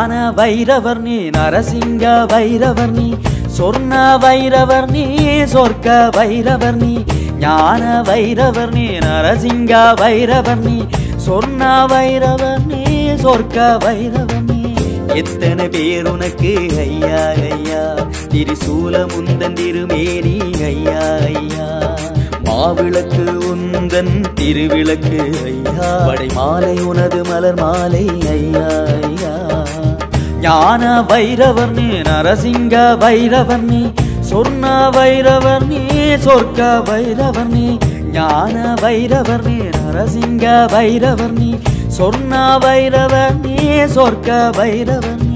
ஞான வைரவர் நீ நரசிங்க வைரவர் நீ சொர்ண வைரவர் நீ சொர்க்க வைரவர் நீ ஞான வைரவர் நீ நரசிங்க வைரவர் நீ சொர்ண வைரவர் நீ சொர்க்க வைரவர் நீ எத்தனை பேர் உனக்கு ஐயா ஐயா திரிசூல முந்தன் திருமேனி ஐயா ஐயா மாவிளக்கு உந்தன் திருவிளக்கு ஐயா படை மாலை உனது மலர் மாலை ஐயா ஐயா ஞான வைரவர் நீ நரசிங்க வைரவர் நீ சொர்ண வைரவர் நீ சொர்க்க வைரவர் நீ ஞான வைரவர் நீ நரசிங்க வைரவர் நீ சொர்ண வைரவர் நீ சொர்க்க வைரவர் நீ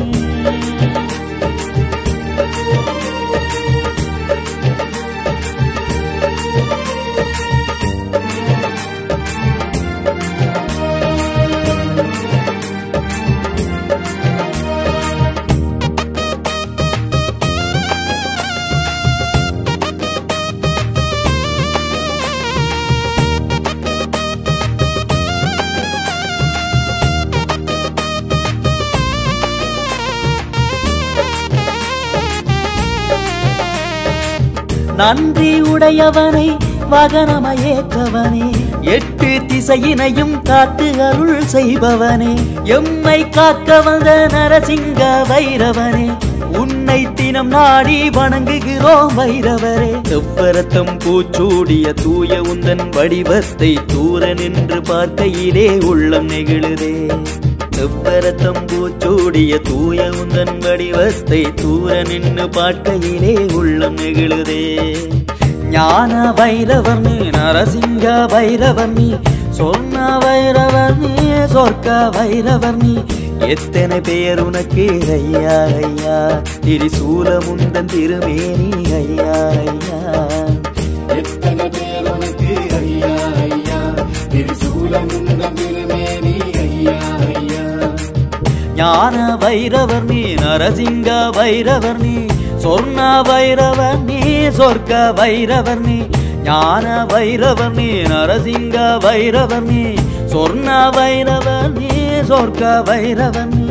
நன்றி உடையவனை வாகனமயேற்றவனே எட்டு திசையினையும் காத்து அருள் செய்பவனே எம்மை காக்க வந்த நரசிங்க வைரவனே உன்னை தினம் நாடி வணங்குகிறோம் வைரவரே செவ்வரத்தம் பூச்சூடிய தூய உந்தன் வடிவத்தை தூர நின்று பார்க்கையிலே உள்ளம் நெகிழுதே செவ்வரத்தம் பூச்சூடிய தூய உந்தன் வடிவத்தை தூர நின்று பார்க்கையிலே உள்ளம் நெகிழுதே ஞான வைரவர் நீ நரசிங்க வைரவர் நீ சொர்ண வைரவர் நீ சொர்க்க வைரவர் நீ எத்தனை பேர் உனக்கு ஐயா ஐயா திரிசூல முந்தன் திருமேனி ஐயா ஐயா எத்தனை பேர் உனக்கு ஐயா ஐயா திரிசூல முந்தன் திருமேனி ஐயா ஐயா ஞான வைரவர் நீ நரசிங்க வைரவர் நீ சொர்ண வைரவர் நீ சொர்க்க வைரவர் நீ ஞான வைரவர் நீ நரசிங்க வைரவர் நீ சொர்ண வைரவர் நீ சொர்க்க வைரவர் நீ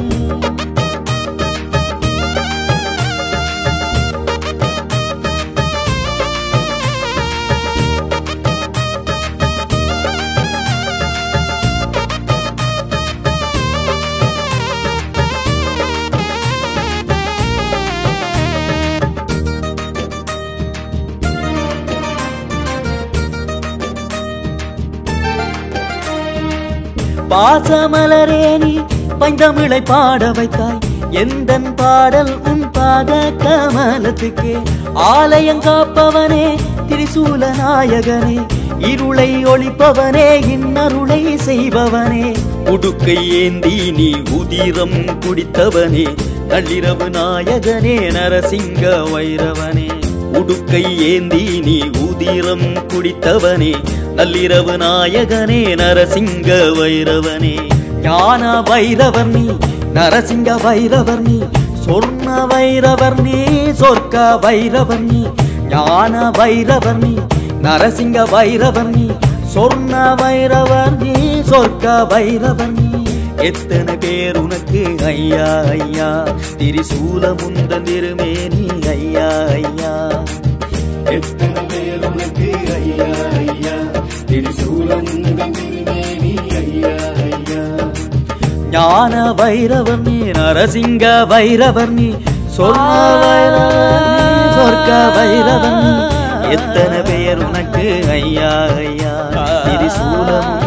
பாசமலரே நீ பைந்தமிழை பாட வைத்தாய் எந்தன் பாடல் உன் பாத கமலத்துக்கே ஆலயங்காப்பவனே திரிசூல நாயகனே இருளை ஒளிப்பவனே இன்னருளை செய்பவனே உடுக்கை ஏந்தி நீ உதிரம் குடித்தவனே நள்ளிரவு நாயகனே நரசிங்க வைரவனே உடுக்கை ஏந்தி நீ உதிரம் குடித்தவனே நள்ளிரவு நாயகனே நரசிங்க வைரவனே ஞான வைரவர் நீ நரசிங்க வைரவர் நீ சொர்ண வைரவர் நீ சொர்க்க வைரவர் நீ ஞான வைரவர் நீ நரசிங்க வைரவர் நீ சொர்ண வைரவர் நீ சொர்க்க வைரவர் நீ எத்தனை பேர் உனக்கு ஐயா ஐயா திரிசூல முந்தன் திருமேனி ஐயா ஐயா எத்தனை பேர் உனக்கு ஐயா ஐயா திரிசூல முந்தன் திருமேனி ஐயா ஐயா ஞான வைரவர் நீ நரசிங்க வைரவர் நீ சொர்ண வைரவர் நீ சொர்க்க வைரவர் நீ எத்தனை பேர் உனக்கு ஐயா ஐயா திரிசூலம்